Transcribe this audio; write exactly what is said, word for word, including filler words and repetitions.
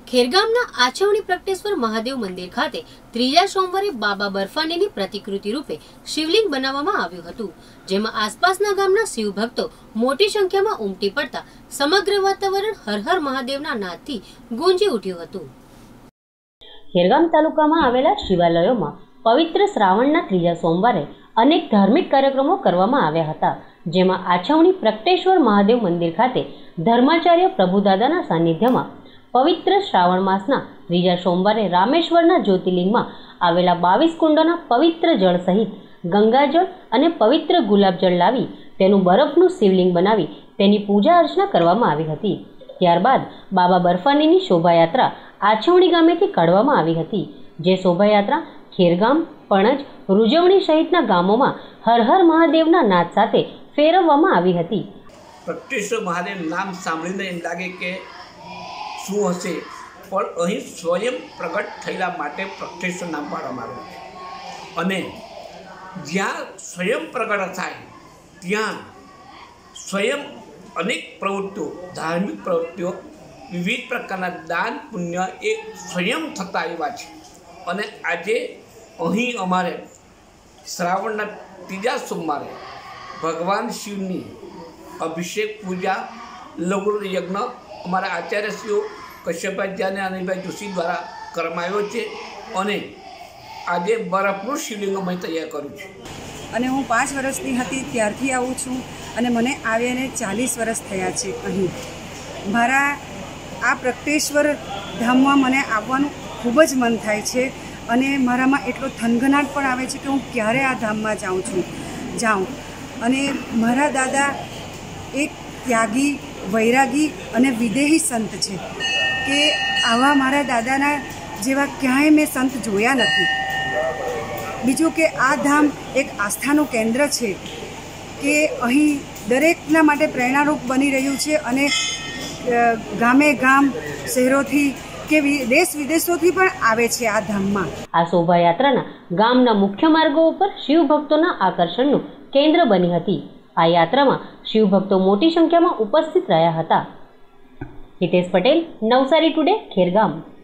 ખેરગામના આછવણી પ્રગટેશ્વર મહાદેવ મંદિર ખાતે ત્રીજા સોમવારે બાબા બર્ફાનીની પ્રતિકૃતિ રૂપે શિવલિંગ બનાવવામાં આવ્યું હતું, જેમાં આસપાસના ગામના શિવ ભક્તો મોટી સંખ્યામાં ઉમટી પડતા સમગ્ર વાતાવરણ હર હર મહાદેવના નાદથી ગુંજી ઉઠ્યું હતું। ખેરગામ તાલુકામાં આવેલા શિવાલયોમાં પવિત્ર શ્રાવણના ત્રીજા સોમવારે અનેક ધાર્મિક કાર્યક્રમો કરવામાં આવ્યા હતા, જેમાં આછવણી પ્રગટેશ્વર મહાદેવ મંદિર ખાતે ધર્માચાર્ય પ્રભુદાદાના સાનિધ્યમાં પવિત્ર શ્રાવણ માસના ત્રીજા સોમવારે રામેશ્વરના જ્યોતિર્લિંગમાં આવેલા બાવીસ કુંડોના પવિત્ર જળ સહિત ગંગાજળ અને પવિત્ર ગુલાબજળ લાવી તેનું બરફનું શિવલિંગ બનાવી તેની પૂજા અર્ચના કરવામાં આવી હતી। ત્યારબાદ બાબા બર્ફાનીની શોભાયાત્રા આછવણી ગામેથી કાઢવામાં આવી હતી, જે શોભાયાત્રા ખેરગામ, પણજ, રૂજવણી સહિતના ગામોમાં હર હર મહાદેવના નાદ સાથે ફેરવવામાં આવી હતી। પ્રગટેશ્વર મહાદેવ નામ સાંભળીને એમ લાગે કે શું હશે, પણ અહીં સ્વયં પ્રગટ થયેલા માટે પ્રગટેશ્વર નામ પાડવામાં આવ્યું છે। અને જ્યાં સ્વયં પ્રગટ થાય ત્યાં સ્વયં અનેક પ્રવૃત્તિઓ, ધાર્મિક પ્રવૃત્તિઓ, વિવિધ પ્રકારના દાન પુણ્ય એ સ્વયં થતા આવ્યા છે। અને આજે અહીં અમારે શ્રાવણના ત્રીજા સોમવારે ભગવાન શિવની અભિષેક પૂજા લઘુ યજ્ઞ અમારા આચાર્યશ્રીઓ કશ્યપભાઈ અને અનિલભાઈ જોશી દ્વારા કરવામાં આવ્યો છે। અને આજે બરફનું શિવલિંગ અમે તૈયાર કર્યું છે। અને હું પાંચ વર્ષની હતી ત્યારથી આવું છું અને મને આવ્યાને ચાલીસ વર્ષ થયા છે। અહીં મારા આ પ્રગટેશ્વર ધામમાં મને આવવાનું ખૂબ જ મન થાય છે અને મારામાં એટલો થનગનાટ પણ આવે છે કે હું ક્યારે આ ધામમાં જાઉં છું જાઉં અને મારા દાદા એક ત્યાગી, વૈરાગી અને વિદેહી સંત છે કે આવા મારા દાદાના જેવા ક્યાંય મેં સંત જોયા નથી। બીજું કે આ ધામ એક આસ્થાનું કેન્દ્ર છે કે અહીં દરેકના માટે પ્રેરણારૂપ બની રહ્યું છે અને ગામે ગામ, શહેરોથી કે દેશ વિદેશોથી પણ આવે છે આ ધામમાં। આ શોભાયાત્રાના ગામના મુખ્ય માર્ગો ઉપર શિવ ભક્તોના આકર્ષણનું કેન્દ્ર બની હતી। આ યાત્રામાં શિવ ભક્તો મોટી સંખ્યામાં ઉપસ્થિત રહ્યા હતા। હિતેશ પટેલ, નવસારી ટુડે, ખેરગામ।